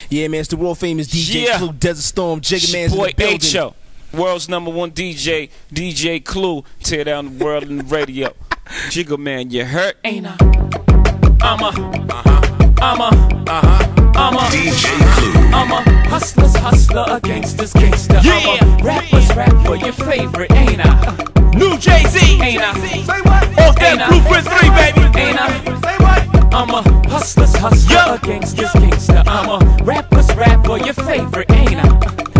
Yeah, man, it's the world famous DJ Clue, Desert Storm, Jigga Man's in the building. H.O., world's #1 DJ, DJ Clue, tear down the world in the radio. Jigga Man, you hurt? Ain't I? I'm a DJ Clue. I'm a hustler, a gangster's gangster. Yeah. I'm a rapper, your favorite, ain't I? New Jay-Z. Ain't I? Say what? Off that Blueprint 3, baby. Ain't I? Say what? I'm a hustler, a gangster's gangster. I'm a rapper, your favorite, ain't I?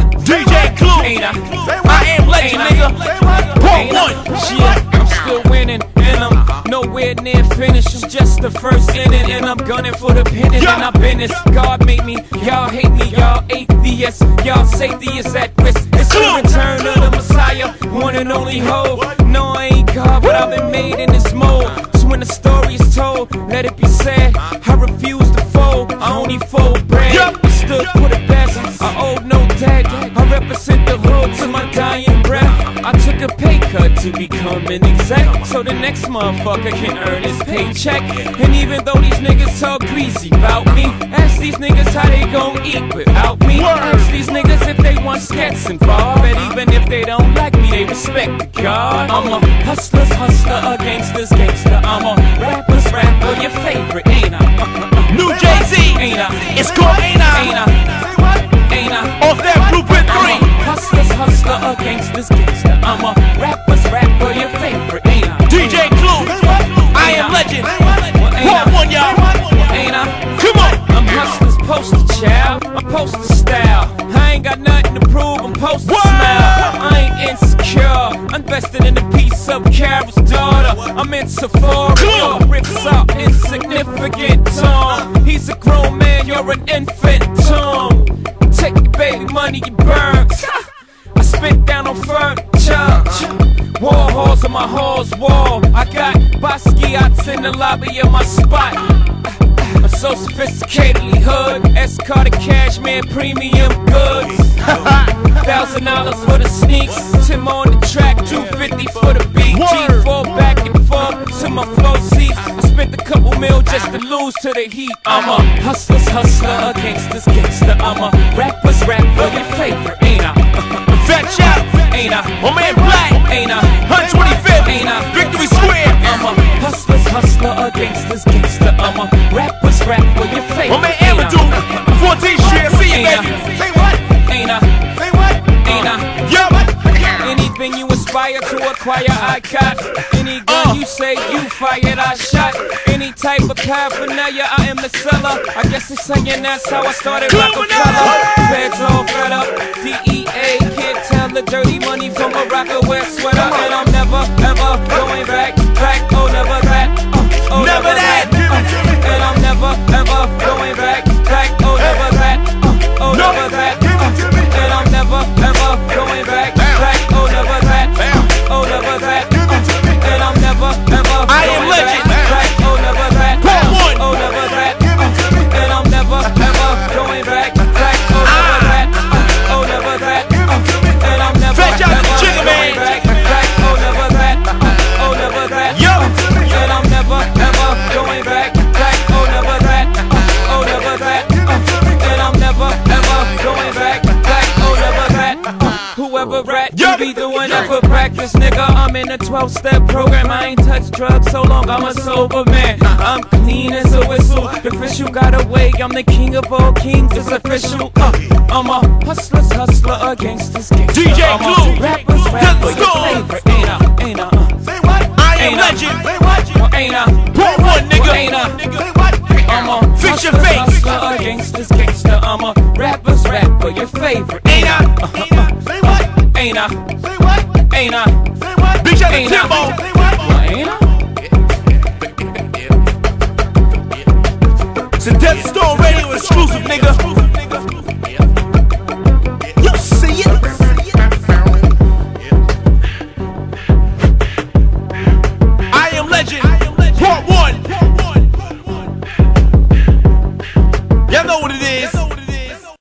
DJ Clue. Ain't I? I am legend, nigga. Say what? Part 1. Shit, I'm still winning, and I'm nowhere near finished. It's just the first inning, and I'm gunning for the pennant. And I've been this. God made me, y'all hate me, y'all atheists, y'all safety is at risk. It's the return of the Messiah, one and only hope. No, I ain't God, but I've been made in this mold. So when the story is told, let it be said. I refuse to fold, I only fold bread. I stood for the best, I owe no debt. I represent the hood to my dying breath. I took a pay cut to become an exec, so the next motherfucker can earn his paycheck. And even though these niggas talk greasy about me, ask these niggas how they gon' eat without me. Ask these niggas if they want skets involved, and even if they don't like me, they respect the God. I'm a hustler, a gangster's gangster. I'm a rapper, your favorite, ain't I? New Jay-Z. Ain't I? It's called Ain't I? Ain't I? Ain't I? Off that Blueprint 3. Hustler, a gangster's gangster. I'm a rapper, your favorite, ain't I? DJ Clue. I am legend. Part 1, y'all. Ain't I? Come on. I'm hustler's poster child. I'm poster style. I ain't got nothing to prove. I'm poster smile. I ain't insecure. I'm invested in a piece of Carol's daughter. I'm in Sephora. Rips up insignificant Tom. He's a grown man. You're an infant Tom. Take your baby money, you burn. I spit down on furniture. War halls on my hall's wall. I got Basquiat's in the lobby of my spot. I'm so sophisticatedly hood. Escort cashmere premium goods. $1,000 for the sneaks. Tim on the track, $250 for the beat. G4 back and forth to my flow seats. I spent a couple mil just to lose to the heat. I'm a hustler, a gangster's gangster. I'm a rapper's your favorite, ain't I? Fetch out. Ain't I? My man Black. Ain't I? 125th. Ain't I? Victory Square. I'm a hustler, a gangster's gangster. I'm a rapper's your favorite. My man Amadou. 14th Street. I see you, baby. Say what? Ain't I? Say what? Ain't I? Yo. Anything you aspire to acquire, I got. Any gun you say you fired, I shot. Any type of paraphernalia, I am the seller. I guess it's saying that's how I started Rockefeller. Feds all fed up. DEA can't tell the dirty money from a Rockaway sweater. And I'm never, ever going back. Oh, never that. Oh, never that. And I'm never, ever going back. Oh, never that. Oh, never that. And I'm never, ever going back. Oh, never that. Oh, never that. And I'm never, ever I am legend. Oh, never that. Part 1. Oh, never that. And I'm never, ever going back. Oh, never that. Oh, never that. And I'm never, Fetch out the ever Jigga Man. going back. Oh, never that. Oh, never that. Yo. And I'm never, ever going back. Oh, never that. Oh, never that. And I'm never, ever going back. Oh, never that. Whoever rat, you be the one that for practice, nigga. I'm in a 12-step program. I ain't touched drugs so long, I'm a sober man. I'm clean as a whistle. The official got away. I'm the king of all kings. It's official. I'm a hustler, a gangster's gangster. DJ I'm Clue. a rapper's your favorite. Ain't I? Ain't I? Say what? I am legend. Say what? Ain't I? Part 1, nigga. Ain't I? Say what? I'm a Fix your hustler, face. a gangster's gangster. I'm a rapper's your favorite. Ain't I? Say what? Ain't I? Say what? Ain't I? Say what? Big shout out to Ain't I? Timbo. Say what? Ain't I? It's a Desert Storm Radio exclusive, nigga.